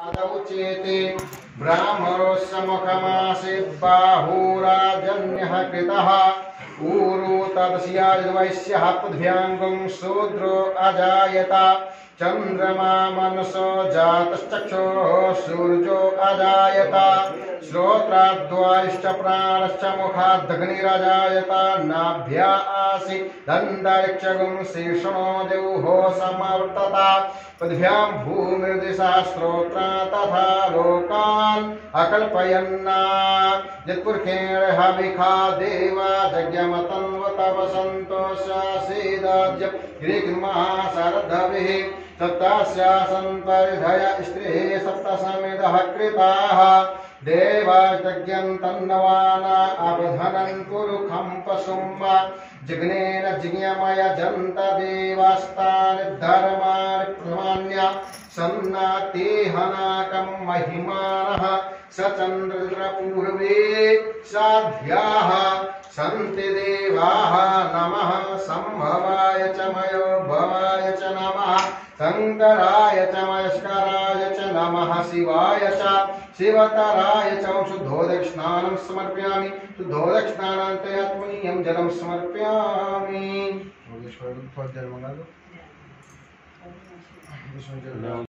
चेते ब्राह्मणोऽस्य मुखमासे बाहुराजन्यः कृतः ऊरु तदस्याद्वैश्यः पृथिव्याङ्गं शूद्रो अजायत चन्द्रमा मनसो जातश्चक्षुः सूर्यो अजायत श्रोत्राद्वायुश्च प्राणश्च मुखादग्निरजायत नाभ्या आसि दन्तरिक्षगं शीर्षणो देवो समवर्तत पृथिव्यां भूमिर्दिशा श्रोत्रा तथा लोकान् अकल्पयन्ना यत्पुरुषेण हविखा देवा यज्ञमतन्वतवसन्तोषासीदाज्य ऋग्महाशरद्भिः सप्तास्यासन् स्त्रिः सप्तसमिदः कृताः देवायज्ञं तन्नवाना अवधनं पुरुखं पशुं वा जिग्नेन जिज्ञमयजन्त देवास्तानि धर्माणि प्रमाण्य सन्नातेहनाकं महिमानः स चन्द्रपूर्वे साध्याः सन्ति देवाः नमः संभवाय च मयो भवाय च नमः शंकराय च मयस्कराय च नमः शिवाय च शिवतराय च शुद्धोदकस्नानं समर्पयामि शुद्धोदकस्नानान्ते आत्मनीयं जलं समर्पयामि।